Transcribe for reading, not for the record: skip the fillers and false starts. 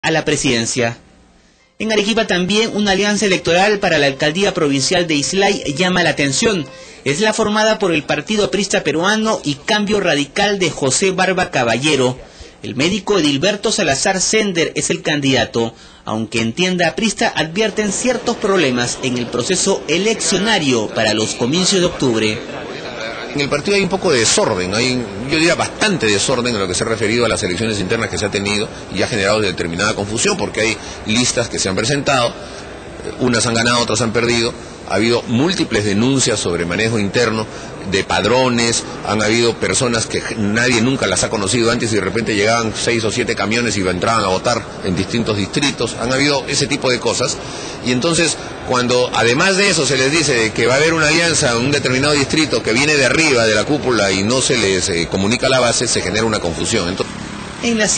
a la presidencia. En Arequipa también una alianza electoral para la alcaldía provincial de Islay llama la atención. Es la formada por el Partido Aprista Peruano y Cambio Radical de José Barba Caballero. El médico Edilberto Salazar Sender es el candidato, aunque en Tienda Aprista advierten ciertos problemas en el proceso eleccionario para los comicios de octubre. En el partido hay un poco de desorden, yo diría bastante desorden en lo que se ha referido a las elecciones internas que se ha tenido y ha generado determinada confusión porque hay listas que se han presentado, unas han ganado, otras han perdido, ha habido múltiples denuncias sobre manejo interno de padrones, han habido personas que nadie nunca las ha conocido antes y de repente llegaban 6 o 7 camiones y entraban a votar en distintos distritos, han habido ese tipo de cosas y entonces cuando además de eso se les dice que va a haber una alianza en un determinado distrito que viene de arriba de la cúpula y no se les comunica a la base, se genera una confusión. Entonces,